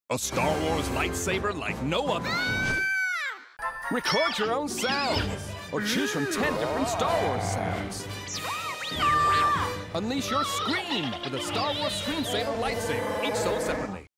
A Star Wars lightsaber like no other. Record your own sounds, or choose from 10 different Star Wars sounds. Unleash your scream with a Star Wars screensaver lightsaber, each sold separately.